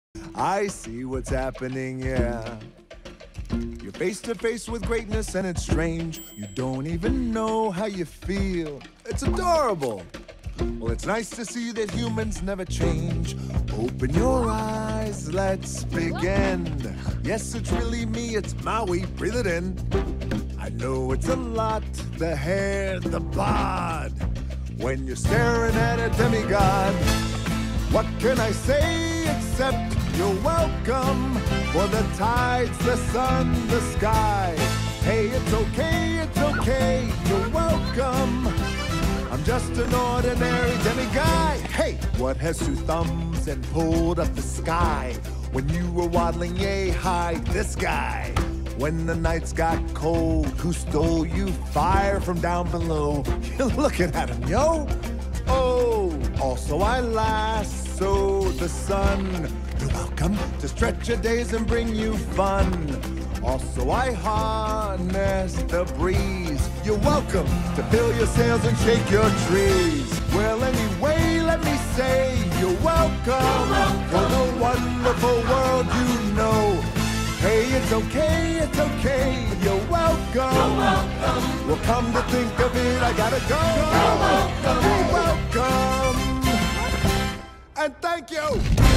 I see what's happening, yeah. You're face to face with greatness and it's strange. You don't even know how you feel. It's adorable. Well, it's nice to see that humans never change. Open your eyes, let's begin. Yes, it's really me, it's Maui, breathe it in. I know it's a lot, the hair, the bod. When you're staring at a demigod, what can I say except you're welcome? For the tides, the sun, the sky. Hey, it's okay, you're welcome. I'm just an ordinary demiguy. Hey, what has two thumbs and pulled up the sky? When you were waddling yay high, this guy. When the nights got cold, who stole you fire from down below? You're looking at him, yo. Oh, also I lasso the sun. You're welcome to stretch your days and bring you fun. Also I harness the breeze. You're welcome to fill your sails and shake your trees. Well, anyway, let me say you're welcome for the wonderful world you know. Hey, it's okay, you're welcome. Well, come to think of it, I gotta go. You're welcome. And thank you.